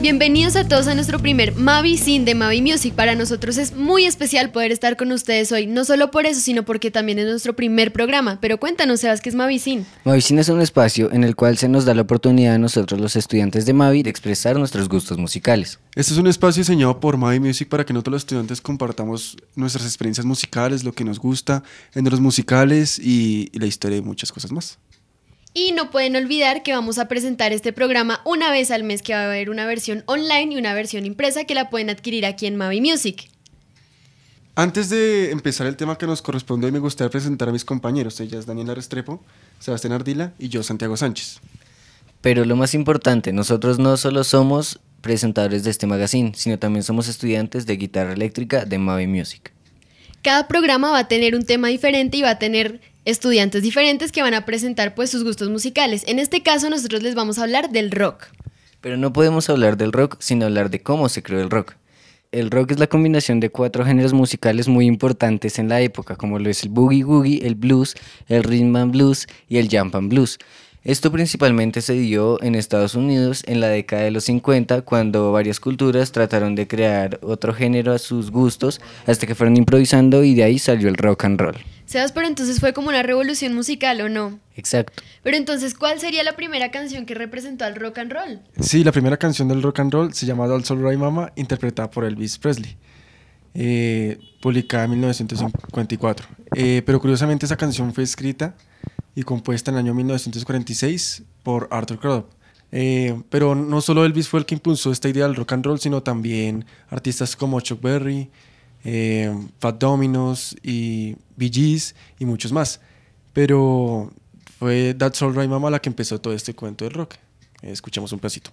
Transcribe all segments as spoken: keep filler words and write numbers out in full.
Bienvenidos a todos a nuestro primer Mavi Scene de Mavi Music. Para nosotros es muy especial poder estar con ustedes hoy, no solo por eso, sino porque también es nuestro primer programa. Pero cuéntanos, Sebas, ¿qué es Mavi Scene? Mavi Scene es un espacio en el cual se nos da la oportunidad a nosotros, los estudiantes de Mavi, de expresar nuestros gustos musicales. Este es un espacio diseñado por Mavi Music para que nosotros los estudiantes compartamos nuestras experiencias musicales, lo que nos gusta, géneros musicales y, y la historia de muchas cosas más. Y no pueden olvidar que vamos a presentar este programa una vez al mes, que va a haber una versión online y una versión impresa que la pueden adquirir aquí en Mavi Music. Antes de empezar el tema que nos corresponde, hoy me gustaría presentar a mis compañeros. Ellas Daniela Restrepo, Sebastián Ardila y yo, Santiago Sánchez. Pero lo más importante, nosotros no solo somos presentadores de este magazine, sino también somos estudiantes de guitarra eléctrica de Mavi Music. Cada programa va a tener un tema diferente y va a tener estudiantes diferentes que van a presentar pues sus gustos musicales. En este caso nosotros les vamos a hablar del rock. Pero no podemos hablar del rock sin hablar de cómo se creó el rock. El rock es la combinación de cuatro géneros musicales muy importantes en la época, como lo es el boogie woogie, el blues, el rhythm and blues y el jump and blues. Esto principalmente se dio en Estados Unidos en la década de los cincuenta, cuando varias culturas trataron de crear otro género a sus gustos, hasta que fueron improvisando y de ahí salió el rock and roll. Sebas, pero entonces fue como una revolución musical, ¿o no? Exacto. Pero entonces, ¿cuál sería la primera canción que representó al rock and roll? Sí, la primera canción del rock and roll se llama That's All Right Mama, interpretada por Elvis Presley, eh, publicada en mil novecientos cincuenta y cuatro. Eh, pero curiosamente esa canción fue escrita y compuesta en el año mil novecientos cuarenta y seis por Arthur Crudup. Eh, pero no solo Elvis fue el que impulsó esta idea del rock and roll, sino también artistas como Chuck Berry, eh, Fat Dominos y Bee Gees y muchos más. Pero fue That's All Right Mama la que empezó todo este cuento del rock. Eh, escuchemos un pedacito.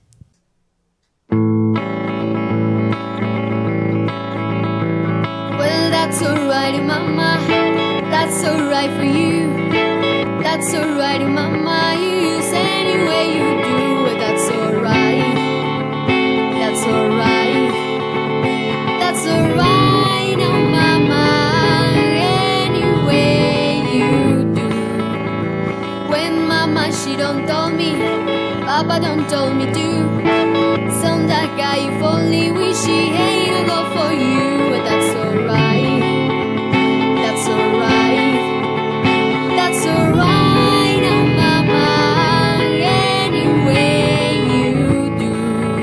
Well, that's alright, mama. That's alright for you. That's alright, mama. You use any way you do it. That's alright. That's alright. That's alright, oh mama. Any way you do. When mama she don't tell me, papa don't tell me to. Some that guy if only wish he ain't a go for you. But that's alright. That's alright. That's alright, oh mama, any way you do.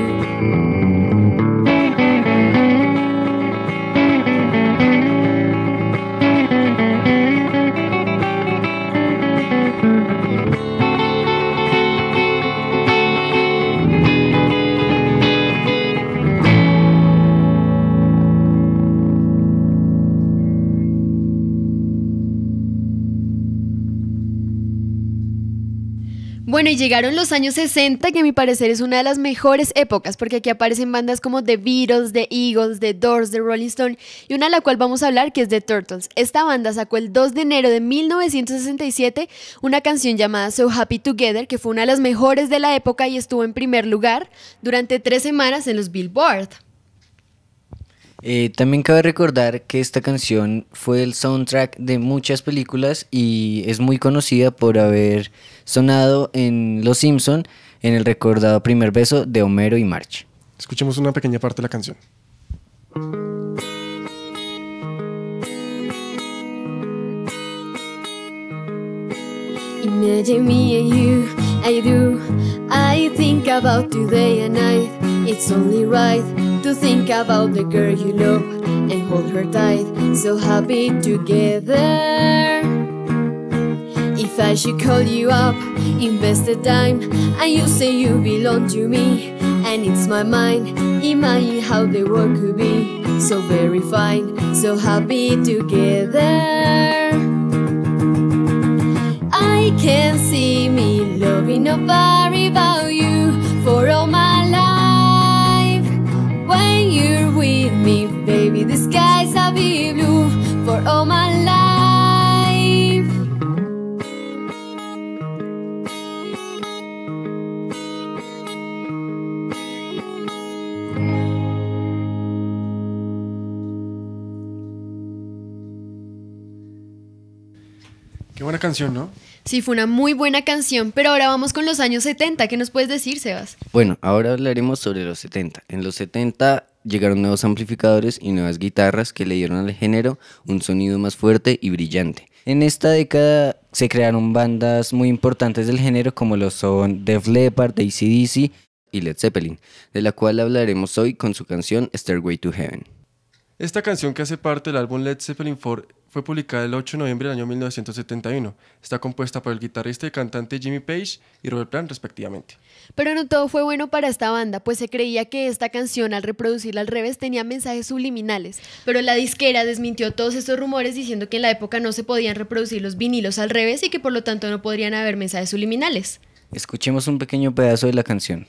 Bueno, y llegaron los años sesenta, que a mi parecer es una de las mejores épocas, porque aquí aparecen bandas como The Beatles, The Eagles, The Doors, The Rolling Stone, y una de la cual vamos a hablar, que es The Turtles. Esta banda sacó el dos de enero de mil novecientos sesenta y siete una canción llamada So Happy Together, que fue una de las mejores de la época y estuvo en primer lugar durante tres semanas en los Billboard. Eh, también cabe recordar que esta canción fue el soundtrack de muchas películas y es muy conocida por haber sonado en Los Simpson en el recordado primer beso de Homero y Marge. Escuchemos una pequeña parte de la canción. Imagine me and you, I do. I think about today and night. It's only right to think about the girl you love and hold her tight. So happy together. If I should call you up, invest the time, and you say you belong to me, and it's my mind. Imagine how the world could be so very fine, so happy together. I can see me loving nobody but you for all my life. When you're with me, baby, the skies will be blue for all my life. Qué buena canción, ¿no? Sí, fue una muy buena canción, pero ahora vamos con los años setenta. ¿Qué nos puedes decir, Sebas? Bueno, ahora hablaremos sobre los setenta. En los setenta llegaron nuevos amplificadores y nuevas guitarras que le dieron al género un sonido más fuerte y brillante. En esta década se crearon bandas muy importantes del género como lo son Def Leppard, A C D C y Led Zeppelin, de la cual hablaremos hoy con su canción Stairway to Heaven. Esta canción, que hace parte del álbum Led Zeppelin cuatro, fue publicada el ocho de noviembre del año mil novecientos setenta y uno. Está compuesta por el guitarrista y cantante Jimmy Page y Robert Plant, respectivamente. Pero no todo fue bueno para esta banda, pues se creía que esta canción, al reproducirla al revés, tenía mensajes subliminales. Pero la disquera desmintió todos estos rumores diciendo que en la época no se podían reproducir los vinilos al revés y que por lo tanto no podrían haber mensajes subliminales. Escuchemos un pequeño pedazo de la canción.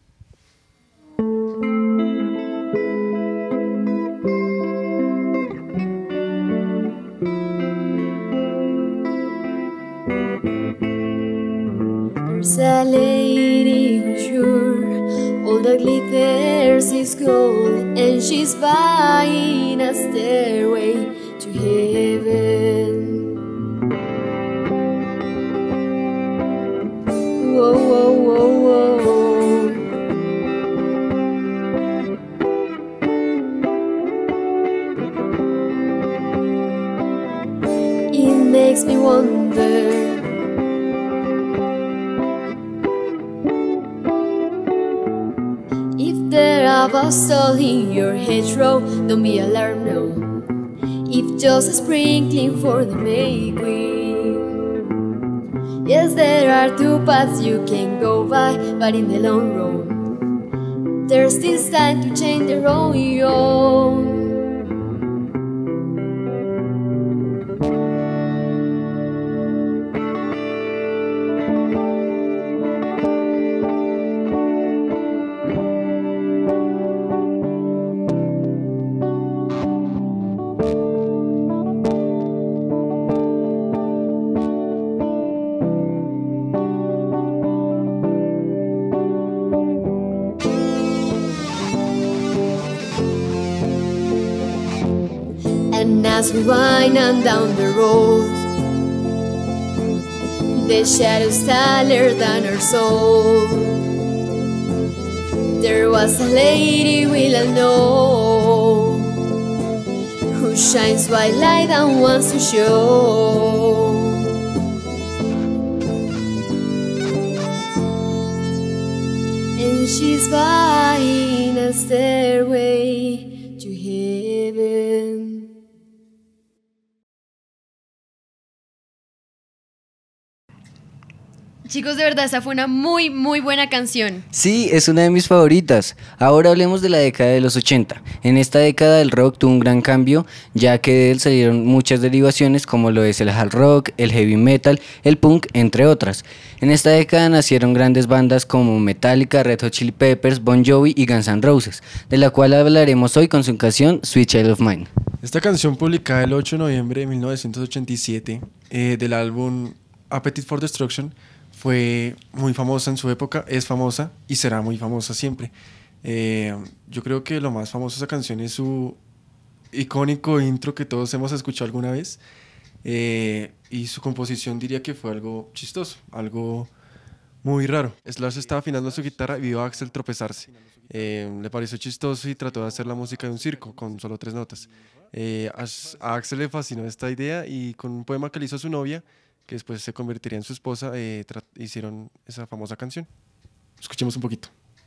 There's a lady who's sure all that glitters is gold, and she's buying a stairway to heaven. Whoa, whoa, whoa, whoa. It makes me wonder, there are bus all in your hedgerow. Don't be alarmed, no. If just a sprinkling for the May Queen. Yes, there are two paths you can go by, but in the long road there's this time to change the road you're on. And as we wind on down the road, the shadows taller than our soul. There was a lady we'll all know, who shines white light and wants to show. And she's buying a stairway to heaven. Chicos, de verdad, esa fue una muy, muy buena canción. Sí, es una de mis favoritas. Ahora hablemos de la década de los ochenta. En esta década el rock tuvo un gran cambio, ya que de él salieron muchas derivaciones como lo es el hard rock, el heavy metal, el punk, entre otras. En esta década nacieron grandes bandas como Metallica, Red Hot Chili Peppers, Bon Jovi y Guns N' Roses, de la cual hablaremos hoy con su canción Sweet Child of Mine. Esta canción, publicada el ocho de noviembre de mil novecientos ochenta y siete eh, del álbum Appetite for Destruction, fue muy famosa en su época, es famosa y será muy famosa siempre. Eh, yo creo que lo más famoso de esa canción es su icónico intro que todos hemos escuchado alguna vez, eh, y su composición diría que fue algo chistoso, algo muy raro. Slash estaba afinando su guitarra y vio a Axl tropezarse. Eh, le pareció chistoso y trató de hacer la música de un circo con solo tres notas. Eh, a Axl le fascinó esta idea y con un poema que le hizo a su novia, que después se convertiría en su esposa, eh, hicieron esa famosa canción. Escuchemos un poquito.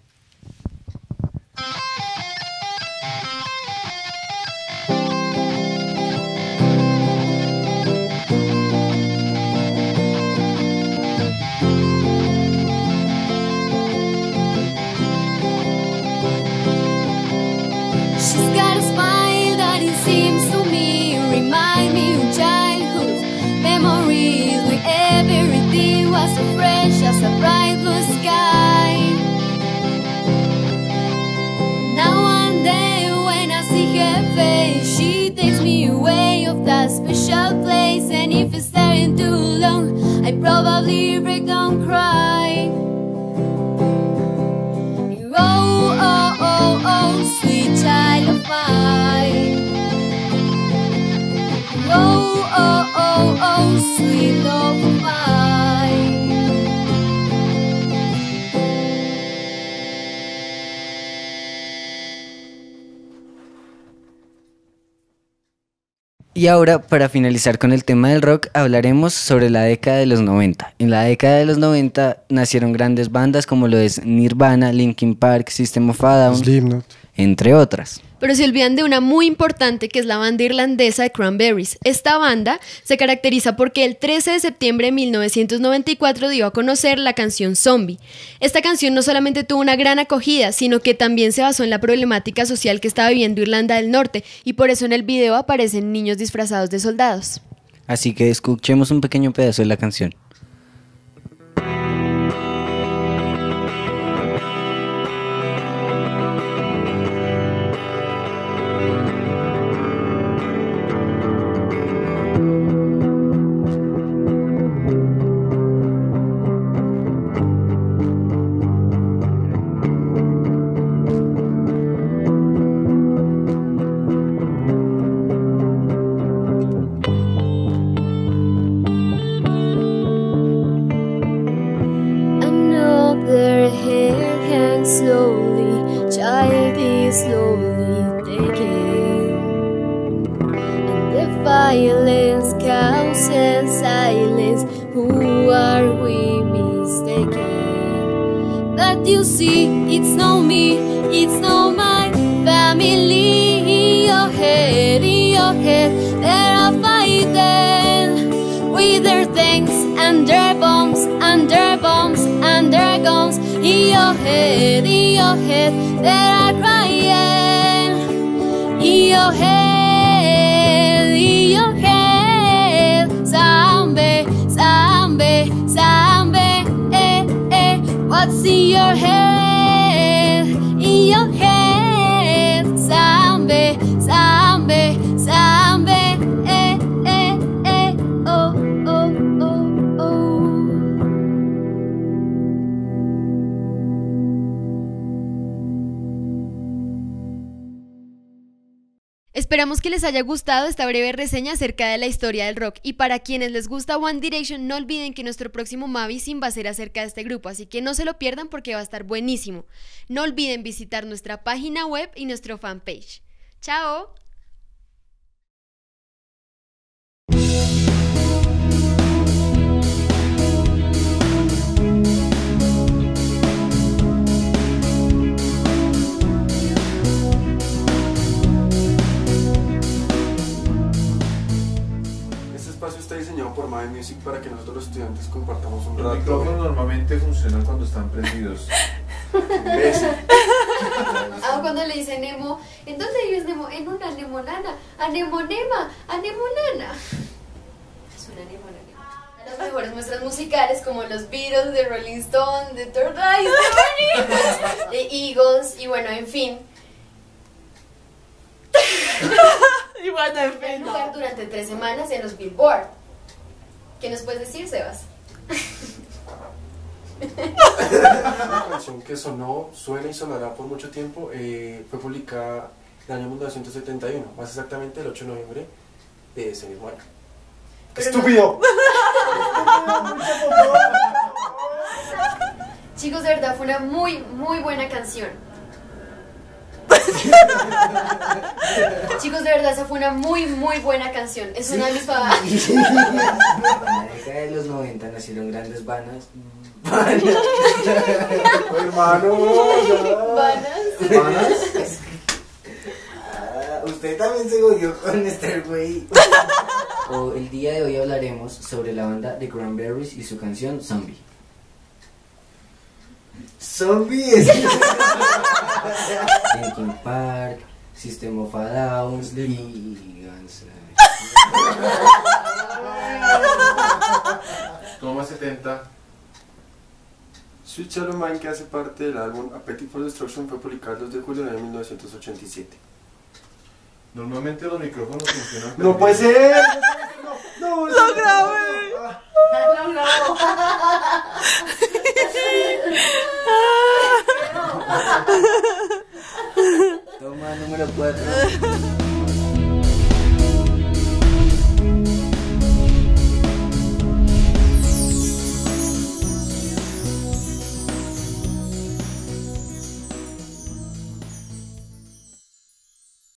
She's got a smile that it seems to me remind me of childhood memories, when everything was so fresh as a bright blue sky. Now one day when I see her face, she takes me away of that special place, and if it's staying too long, I probably break down cry. Oh, oh, oh, oh, sweet child of mine. Oh, oh, oh, oh, sweet love of mine. Y ahora, para finalizar con el tema del rock, hablaremos sobre la década de los noventa. En la década de los noventa nacieron grandes bandas como lo es Nirvana, Linkin Park, System of a Down, Slipknot. entre otras. Pero se olvidan de una muy importante que es la banda irlandesa de Cranberries. Esta banda se caracteriza porque el trece de septiembre de mil novecientos noventa y cuatro dio a conocer la canción Zombie. Esta canción no solamente tuvo una gran acogida, sino que también se basó en la problemática social que estaba viviendo Irlanda del Norte, y por eso en el video aparecen niños disfrazados de soldados. Así que escuchemos un pequeño pedazo de la canción. Slowly, child is slowly taken, and the violence causes silence. Who are we mistaken? But you see, it's not me, it's not my family. In your head, in your head, they are fighting with their tanks and their bombs and their bombs and their guns. In your head, in your head, they are crying. In your head, in your head, zombie, zombie, zombie, eh, eh. What's in your head? In your head, zombie, zombie, zombie, eh, eh, eh. Oh, oh, oh, oh. Esperamos que les haya gustado esta breve reseña acerca de la historia del rock, y para quienes les gusta One Direction no olviden que nuestro próximo Mavisim va a ser acerca de este grupo, así que no se lo pierdan porque va a estar buenísimo. No olviden visitar nuestra página web y nuestro fanpage. ¡Chao! Está diseñado por Mavi Music para que nosotros los estudiantes compartamos un Los rato. micrófonos normalmente funcionan cuando están prendidos. ¿Ves? Ah, cuando le dice Nemo, ¿en dónde vives Nemo? En una nemonana, anemonema, anemonana. Es una nemonana. Las mejores muestras musicales como los Beatles, de Rolling Stone, de Third Eye, de Eagles, y bueno, en fin. Y bueno, en En fin, lugar no. durante tres semanas en los Billboard. ¿Qué nos puedes decir, Sebas? Una canción que sonó, suena y sonará por mucho tiempo, eh, fue publicada en el año mil novecientos setenta y uno, más exactamente el ocho de noviembre de ese mismo año. Pero ¡Estúpido! Chicos, de verdad, fue una muy, muy buena canción. Chicos, de verdad, esa fue una muy, muy buena canción. Es una de mis favoritas. En la década de los noventa nacieron grandes bandas. Hermano, ya. ¿Bandas? Ah, usted también se goyó con este güey. O el día de hoy hablaremos sobre la banda The Cranberries y su canción Zombie. Zombie es Linkin Park, System of a Down y Guns N' Roses. Toma setenta. Sweet Shallow Mind, que hace parte del álbum Appetite for Destruction, fue publicado el dos de julio de mil novecientos ochenta y siete. Normalmente los micrófonos funcionan. ¡No puede ser! ¡No! ¡No! ¡Lo grabé! Ah. ¡Lo grabó!